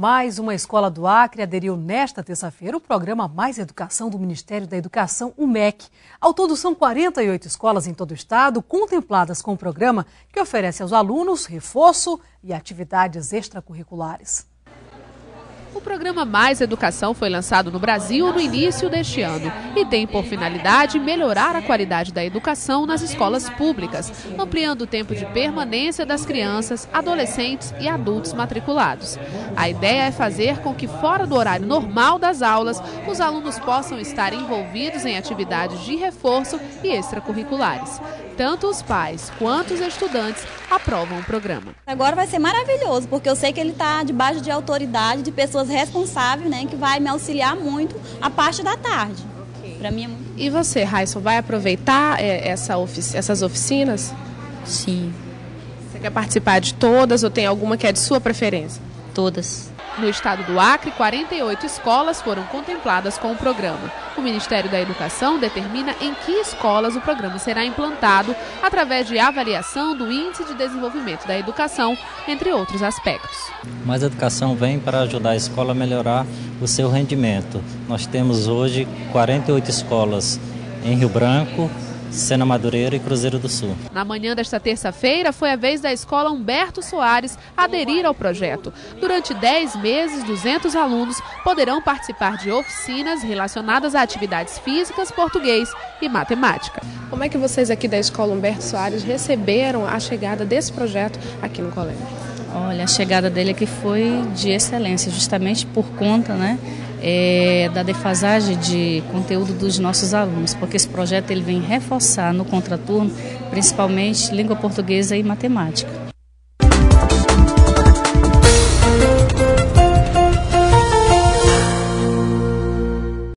Mais uma escola do Acre aderiu nesta terça-feira ao programa Mais Educação do Ministério da Educação, o MEC. Ao todo, são 48 escolas em todo o estado contempladas com o programa que oferece aos alunos reforço e atividades extracurriculares. O programa Mais Educação foi lançado no Brasil no início deste ano e tem por finalidade melhorar a qualidade da educação nas escolas públicas, ampliando o tempo de permanência das crianças, adolescentes e adultos matriculados. A ideia é fazer com que, fora do horário normal das aulas, os alunos possam estar envolvidos em atividades de reforço e extracurriculares. Tanto os pais quanto os estudantes aprovam o programa. Agora vai ser maravilhoso, porque eu sei que ele está debaixo de autoridade, de pessoas responsáveis, né, que vai me auxiliar muito a parte da tarde. Para mim é muito... E você, Raíssa, vai aproveitar essas oficinas? Sim. Você quer participar de todas ou tem alguma que é de sua preferência? Todas. No estado do Acre, 48 escolas foram contempladas com o programa. O Ministério da Educação determina em que escolas o programa será implantado através de avaliação do Índice de Desenvolvimento da Educação, entre outros aspectos. Mais Educação vem para ajudar a escola a melhorar o seu rendimento. Nós temos hoje 48 escolas em Rio Branco, Sena Madureira e Cruzeiro do Sul. Na manhã desta terça-feira foi a vez da escola Humberto Soares aderir ao projeto. Durante 10 meses, 200 alunos poderão participar de oficinas relacionadas a atividades físicas, português e matemática. Como é que vocês aqui da escola Humberto Soares receberam a chegada desse projeto aqui no colégio? Olha, a chegada dele aqui foi de excelência, justamente por conta, da defasagem de conteúdo dos nossos alunos, porque esse projeto ele vem reforçar no contraturno, principalmente língua portuguesa e matemática.